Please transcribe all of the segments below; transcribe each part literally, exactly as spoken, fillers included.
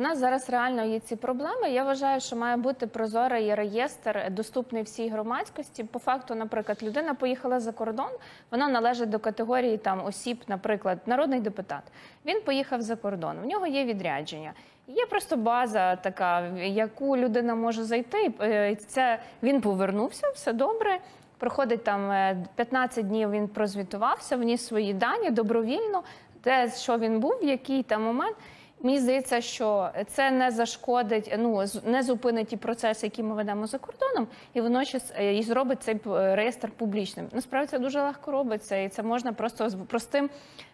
нас зараз реально є ці проблеми. Я вважаю, що має бути прозорий реєстр, доступний всій громадськості. По факту, наприклад, людина поїхала за кордон, вона належить до категорії там осіб, наприклад, народний депутат. Він поїхав за кордон, в нього є відрядження. Є просто база така, в яку людина може зайти. Це він повернувся, все добре. Проходить там п'ятнадцять днів, він прозвітувався, вніс свої дані добровільно, де, що він був, в який там момент. Мені здається, що це не зашкодить, ну, не зупинить ті процеси, які ми ведемо за кордоном, і водночас і зробить цей реєстр публічним. Насправді це дуже легко робиться, і це можна просто з простим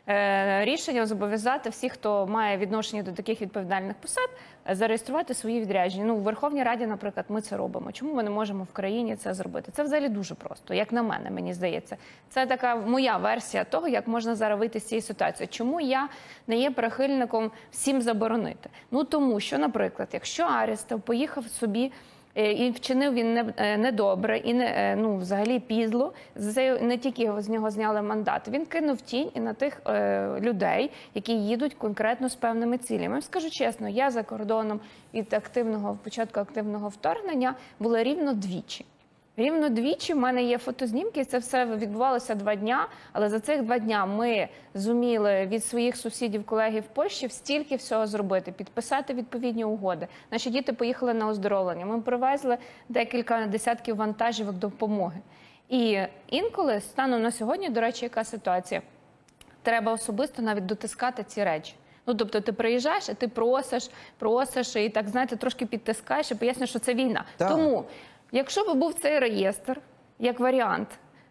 е, рішенням зобов'язати всіх, хто має відношення до таких відповідальних посад, зареєструвати свої відрядження. Ну, у Верховній Раді, наприклад, ми це робимо. Чому ми не можемо в країні це зробити? Це взагалі дуже просто, як на мене, мені здається. Це така моя версія того, як можна зараз вийти з цієї ситуації. Чому я не є прихильником всім заборонити? Ну, тому що, наприклад, якщо Арістов поїхав собі і вчинив він недобре, і не, ну, взагалі підло, не тільки з нього зняли мандат, він кинув тінь і на тих е, людей, які їдуть конкретно з певними цілями. Я скажу чесно, я за кордоном від активного, початку активного вторгнення була рівно двічі. Рівно двічі в мене є фотознімки, це все відбувалося два дня, але за цих два дня ми зуміли від своїх сусідів, колегів в Польщі стільки всього зробити, підписати відповідні угоди. Наші діти поїхали на оздоровлення, ми привезли декілька десятків вантажівок допомоги. І інколи, станом на сьогодні, до речі, яка ситуація, треба особисто навіть дотискати ці речі. Ну, тобто ти приїжджаєш, і ти просиш, просиш, і так, знаєте, трошки підтискаєш і пояснюєш, що це війна. Так. Тому, якщо б був цей реєстр, як варіант,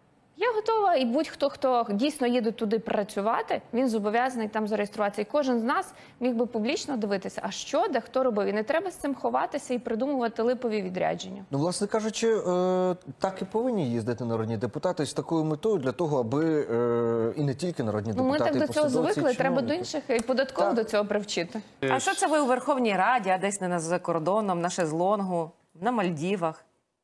я готова, і будь-хто, хто дійсно їде туди працювати, він зобов'язаний там зареєструватися. І кожен з нас міг би публічно дивитися, а що, де, хто робив. І не треба з цим ховатися і придумувати липові відрядження. Ну, власне кажучи, так і повинні їздити народні депутати з такою метою, для того, аби і не тільки народні ну, депутати, ми так до цього звикли, треба до інших і податково до цього привчити. А що це ви у Верховній Раді, а десь не за кордоном, на шезлонгу, на Мальдівах?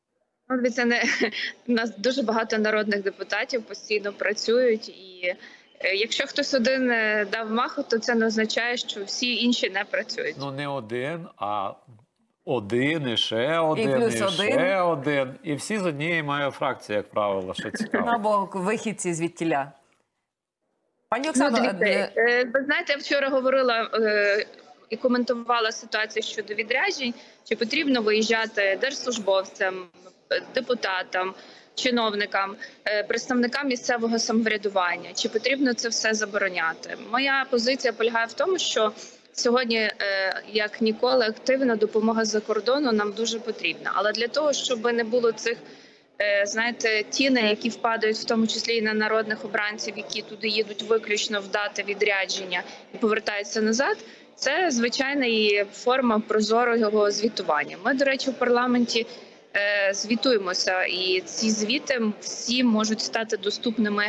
Це не у нас дуже багато народних депутатів постійно працюють, і якщо хтось один дав маху, то це не означає, що всі інші не працюють. Ну не один, а один, і ще один, і, плюс і один. ще один. І всі з однієї має фракції, як правило, що цікаво. Або вихідці звідтіля. Пані Оксано, ну, ви знаєте, я вчора говорила і коментувала ситуацію щодо відряджень, чи потрібно виїжджати держслужбовцям, депутатам, чиновникам, представникам місцевого самоврядування, чи потрібно це все забороняти. Моя позиція полягає в тому, що сьогодні, як ніколи, активна допомога з-за кордону нам дуже потрібна. Але для того, щоб не було цих, знаєте, тіней, які впадають в тому числі і на народних обранців, які туди їдуть виключно в дати відрядження і повертаються назад, це звичайна і форма прозорого звітування. Ми, до речі, в парламенті звітуємося, і ці звіти всі можуть стати доступними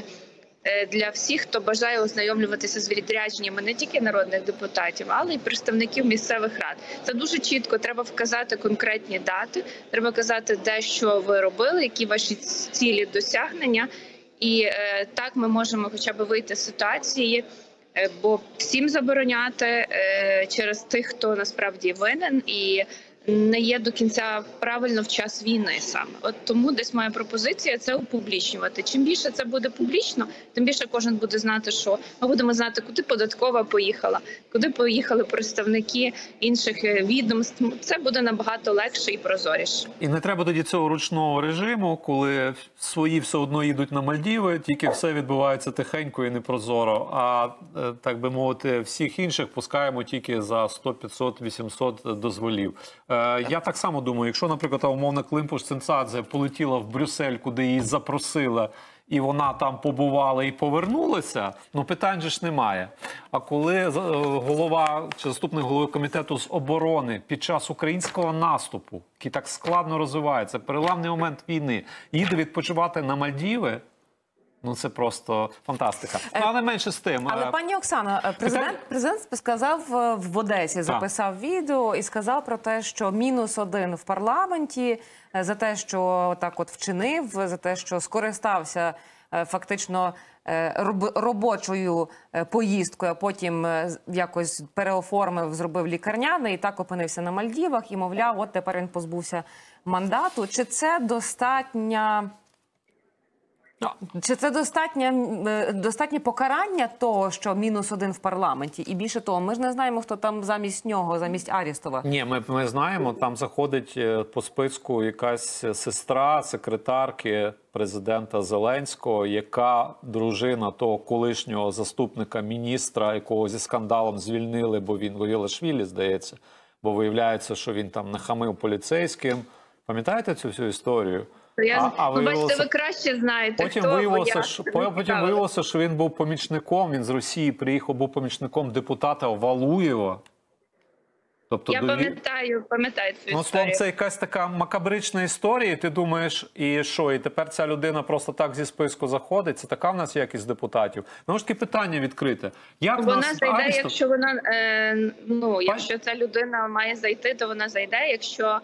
для всіх, хто бажає ознайомлюватися з відрядженнями не тільки народних депутатів, але й представників місцевих рад. Це дуже чітко, треба вказати конкретні дати, треба казати, де що ви робили, які ваші цілі, досягнення. І так ми можемо хоча б вийти з ситуації, бо всім забороняти через тих, хто насправді винен, і не є до кінця правильно в час війни саме. От тому десь моя пропозиція – це опублічнювати. Чим більше це буде публічно, тим більше кожен буде знати, що ми будемо знати, куди податкова поїхала, куди поїхали представники інших відомств. Це буде набагато легше і прозоріше. І не треба тоді цього ручного режиму, коли свої все одно їдуть на Мальдіви, тільки все відбувається тихенько і непрозоро. А, так би мовити, всіх інших пускаємо тільки за сто, п'ятсот, вісімсот дозволів. Я так само думаю, якщо, наприклад, умовна Климпуш-Цинцадзе полетіла в Брюссель, куди її запросили, і вона там побувала і повернулася, ну питань же ж немає. А коли голова чи заступник голови комітету з оборони під час українського наступу, який так складно розвивається, переламний момент війни, їде відпочивати на Мальдіви, ну це просто фантастика. Ну, але менше з тим. Але, пані Оксано, президент, президент сказав в Одесі, записав відео і сказав про те, що мінус один в парламенті за те, що так от вчинив, за те, що скористався фактично е, роб- робочою е, поїздкою, а потім е, з- якось переоформив, зробив лікарняний і так опинився на Мальдівах і, мовляв, от тепер він позбувся мандату. Чи це достатня... Чи це достатнє, е, достатнє покарання того, що мінус один в парламенті? І більше того, ми ж не знаємо, хто там замість нього, замість Арістова. Ні, ми, ми знаємо, там заходить е, по списку якась сестра секретарки президента Зеленського, яка дружина того колишнього заступника міністра, якого зі скандалом звільнили, бо він Вавілашвілі, здається, бо виявляється, що він там нахамив поліцейським. Пам'ятаєте цю всю історію? Я, А- а ну, бачите, виявилося- ви краще знаєте, Потім хто, бо виявилося, я що, не потім цікавилась. виявилося, що він був помічником, він з Росії приїхав, був помічником депутата Валуєва. Тобто Я дові- пам'ятаю, пам'ятаю цю Ну, словом, історію. це якась така макабрична історія, і ти думаєш, і що, і тепер ця людина просто так зі списку заходить? Це така в нас якість депутатів? Ну, ж таки питання відкрите. Як в Вона нас зайде, Арістов- якщо вона е, ну, якщо ця людина має зайти, то вона зайде. Якщо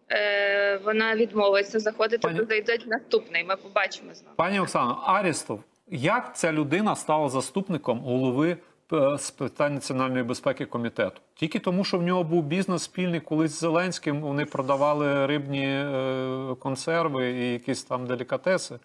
е, вона відмовиться заходити, Пані- то зайде наступний. Ми побачимо з вами. Пані Оксано, Арістов, як ця людина стала заступником голови е, з питань національної безпеки комітету? Тільки тому, що в нього був бізнес спільний колись з Зеленським, вони продавали рибні е, консерви і якісь там делікатеси?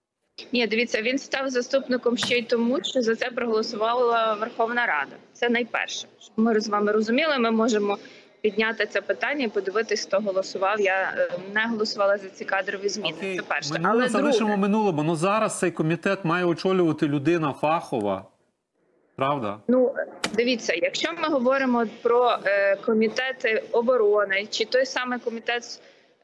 Ні, дивіться, він став заступником ще й тому, що за це проголосувала Верховна Рада. Це найперше. Щоб ми з вами розуміли, ми можемо підняти це питання і подивитись, хто голосував. Я е, не голосувала за ці кадрові зміни. Окей, Це перше. минуле Але залишимо друге, минулому. Ну зараз цей комітет має очолювати людина фахова. Правда? ну дивіться, якщо ми говоримо про е, комітети оборони, чи той самий комітет з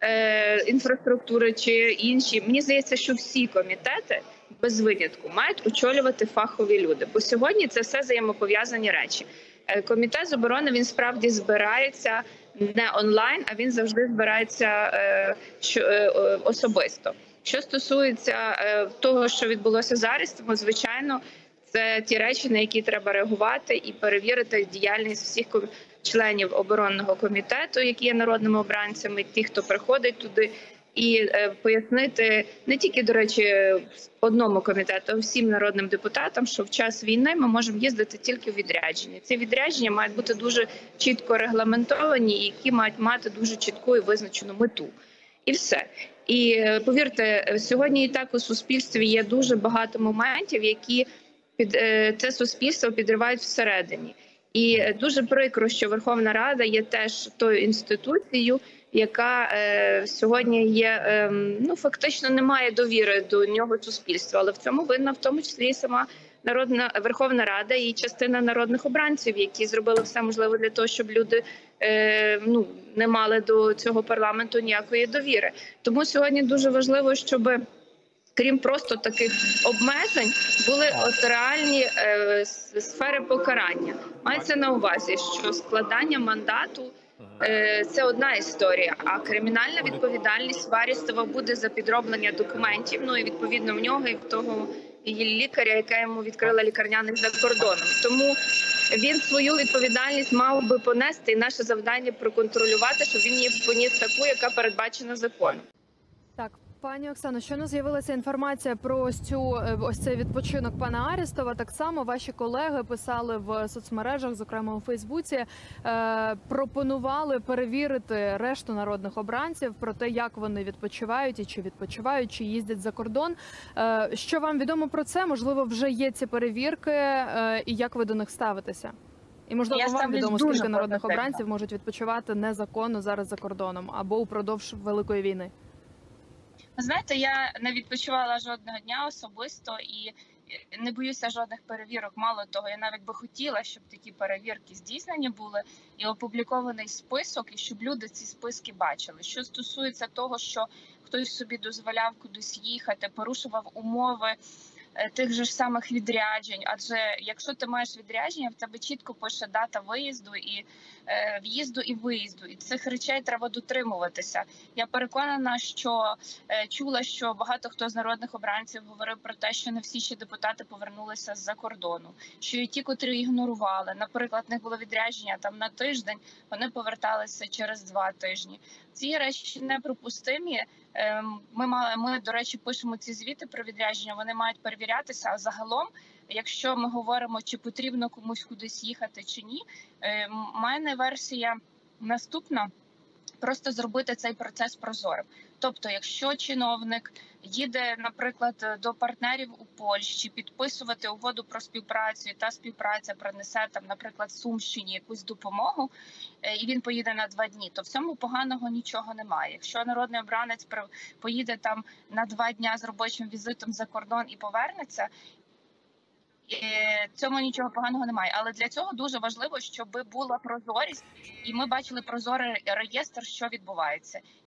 е, інфраструктури, чи інші, мені здається, що всі комітети без винятку мають очолювати фахові люди. Бо сьогодні це все взаємопов'язані речі. Е, Комітет з оборони, він справді збирається не онлайн, а він завжди збирається е, що, е, е, особисто. Що стосується е, того, що відбулося з Арістом, звичайно, це ті речі, на які треба реагувати і перевірити діяльність всіх ком- членів оборонного комітету, які є народними обранцями, ті, хто приходить туди, і е, пояснити не тільки, до речі, одному комітету, а всім народним депутатам, що в час війни ми можемо їздити тільки в відрядження. Ці відрядження мають бути дуже чітко регламентовані, і які мають мати дуже чітку і визначену мету. І все. І е, повірте, сьогодні і так у суспільстві є дуже багато моментів, які під е, це суспільство підривають всередині. І е, дуже прикро, що Верховна Рада є теж тою інституцією, яка е, сьогодні є, е, ну фактично немає довіри до нього суспільства. Але в цьому винна в тому числі і сама Народна Верховна Рада і частина народних обранців, які зробили все можливе для того, щоб люди е, ну не мали до цього парламенту ніякої довіри. Тому сьогодні дуже важливо, щоб крім просто таких обмежень, були от реальні е, с- сфери покарання. Мається на увазі, що складання мандату е, це одна історія, а кримінальна відповідальність Варістова буде за підроблення документів. Ну і відповідно в нього і в того її лікаря, яка йому відкрила лікарняний за кордоном. Тому він свою відповідальність мав би понести, і наше завдання проконтролювати, щоб він її поніс таку, яка передбачена законом. Так, пані Оксано, щойно з'явилася інформація про ось цю е, ось цей відпочинок пана Арістова. Так само ваші колеги писали в соцмережах, зокрема у Фейсбуці, е, пропонували перевірити решту народних обранців про те, як вони відпочивають і чи відпочивають, чи їздять за кордон. Е, що вам відомо про це? Можливо, вже є ці перевірки, е, і як ви до них ставитеся? І можливо, Я вам ставлюсь відомо, дуже скільки народних позитивно. обранців можуть відпочивати незаконно зараз за кордоном або упродовж великої війни. Ви знаєте, я не відпочивала жодного дня особисто і не боюся жодних перевірок. Мало того, я навіть би хотіла, щоб такі перевірки здійснені були і опублікований список, і щоб люди ці списки бачили. Що стосується того, що хтось собі дозволяв кудись їхати, порушував умови е, тих же ж самих відряджень, адже якщо ти маєш відрядження, в тебе чітко пише дата виїзду і е, в'їзду і виїзду, і цих речей треба дотримуватися. Я переконана, що е, чула, що багато хто з народних обранців говорив про те, що не всі ще депутати повернулися з-за кордону, що і ті, котрі ігнорували, наприклад, в них було відрядження там на тиждень, вони поверталися через два тижні. Ці речі неприпустимі. ем, ми мали, ми, до речі, пишемо ці звіти про відрядження, вони мають перевірятися. А загалом, якщо ми говоримо, чи потрібно комусь кудись їхати чи ні, е, в мене версія наступна. Просто зробити цей процес прозорим. Тобто, якщо чиновник їде, наприклад, до партнерів у Польщі, підписувати угоду про співпрацю, і та співпраця принесе там, наприклад, Сумщині якусь допомогу, і він поїде на два дні, то в цьому поганого нічого немає. Якщо народний обранець поїде там на два дня з робочим візитом за кордон і повернеться, і в цьому нічого поганого немає. Але для цього дуже важливо, щоб була прозорість, і ми бачили прозорий реєстр, що відбувається.